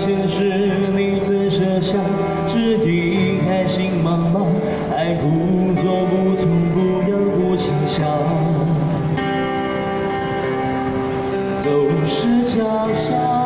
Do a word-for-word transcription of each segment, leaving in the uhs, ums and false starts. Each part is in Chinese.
现时，你曾设下只地开心茫茫，爱不做不痛不痒不轻响，都是假象。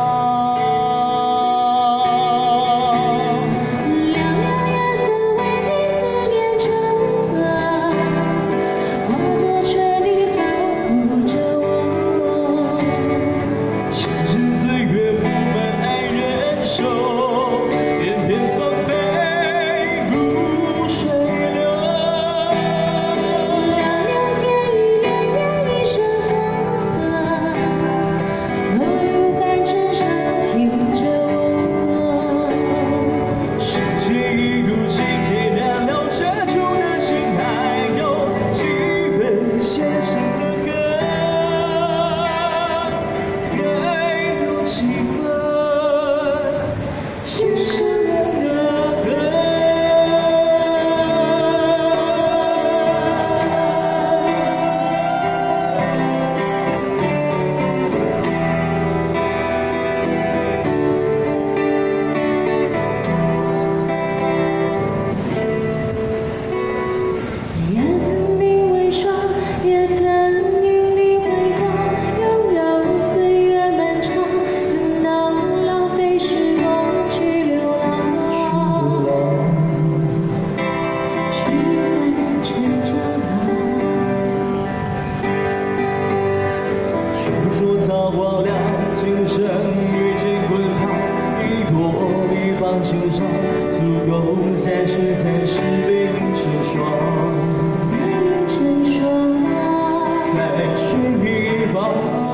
草花亮，今生遇见滚烫，一朵一放心上，足够三十三十被你成双，被你成双，在水一方。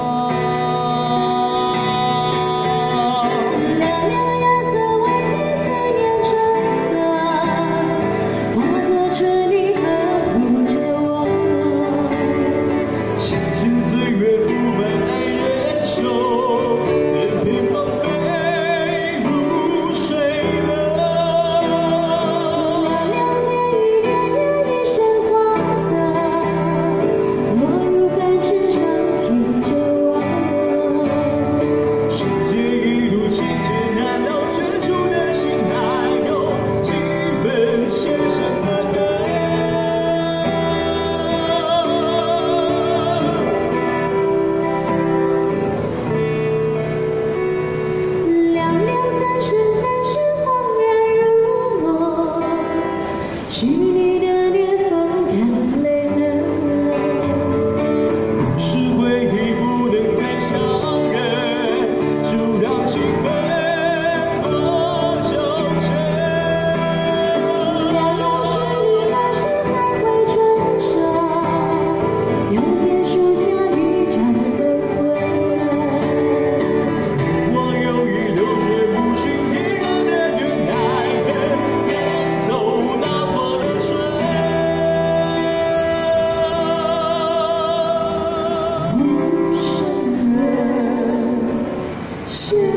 许你的年风干泪了，不是回忆不能再相认，就让情分多纠缠。两两是你来时还会成伤，又见树下一盏风存。我犹豫流水不寻一人的原来人，远走那。 是。